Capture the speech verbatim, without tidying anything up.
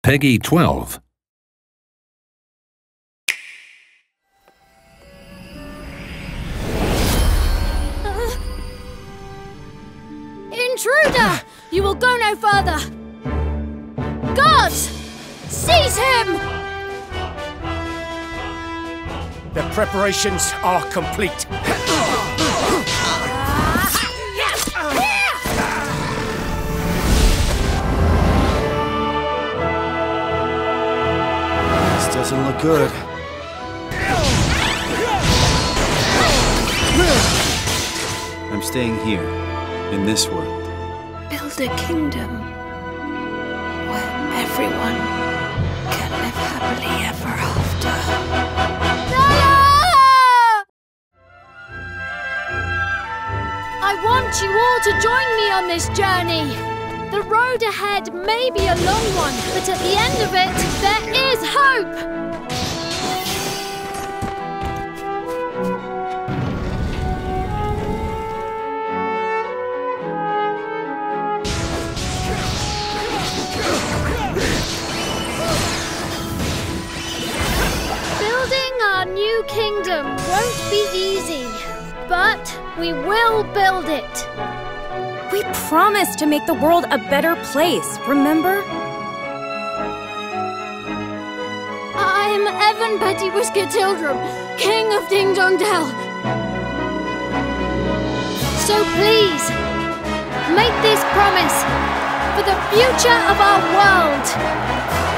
Peggy twelve. Uh, intruder! You will go no further! Guards! Seize him! The preparations are complete. This doesn't look good. I'm staying here, in this world. Build a kingdom where everyone can live happily ever after. I want you all to join me on this journey. The road ahead may be a long one, but at the end of it, there is hope! Building our new kingdom won't be easy, but we will build it. We promised to make the world a better place, remember? I'm Evan Petty Whisker Tildrum, King of Ding Dong Dell. So please, make this promise for the future of our world.